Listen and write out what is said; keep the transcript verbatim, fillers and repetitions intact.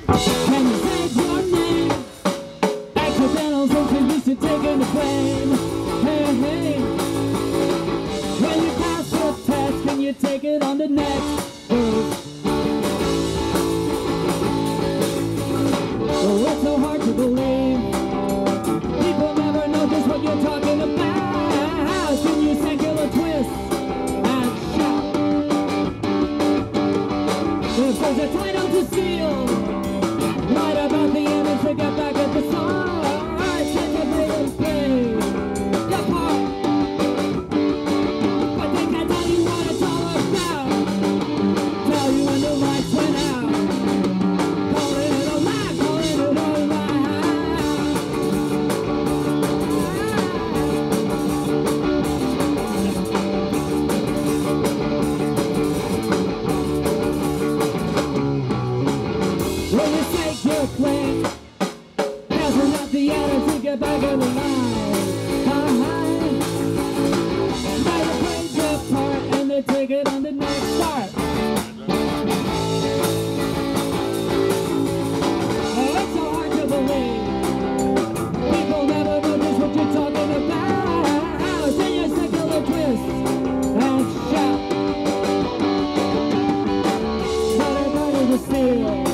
Can you say your name? Accidental contribution taking the blame. Hey, hey. When you pass the test, can you take it on the next? Oh, it's so hard to believe. People never know just what you're talking about. Can you secular twist and shout? If there's a title to steal, write about the image to get back at the stars. Can you play and play your part? I think I tell you what it's all about. Tell you when the lights went out. Calling it a lie, calling it a lie. When you take your claim, there's enough the other to get back in the line. Uh-huh. Now you play your part and they take it on the next start. Oh, it's so hard to believe. People never know just what you're talking about. Say your secular twist and shout. Everybody to steal.